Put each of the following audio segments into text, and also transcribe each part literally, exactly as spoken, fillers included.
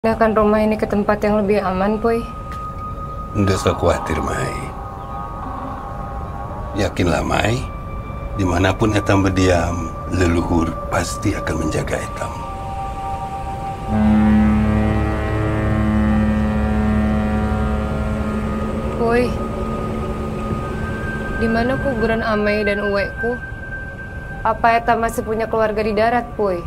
Pindahkan rumah ini ke tempat yang lebih aman, Boy. Nggak usah khawatir, Mai. Yakinlah, Mai. Dimanapun Etam berdiam, leluhur pasti akan menjaga Etam. Boy, di mana kuburan Amai dan Uwekku? Apa Etam masih punya keluarga di darat, Boy?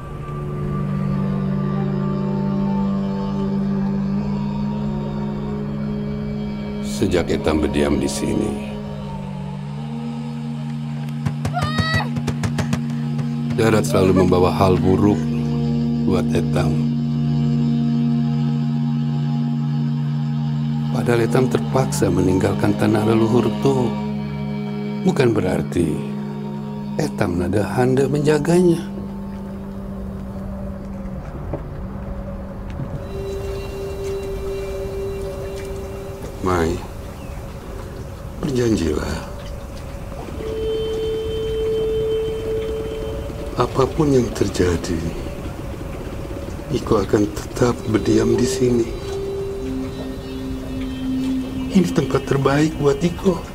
Sejak Etam berdiam di sini, darat selalu membawa hal buruk buat Etam. Padahal Etam terpaksa meninggalkan tanah leluhur itu, bukan berarti Etam nada hendak menjaganya. Mai, berjanjilah. Apapun yang terjadi, Iko akan tetap berdiam di sini. Ini tempat terbaik buat Iko.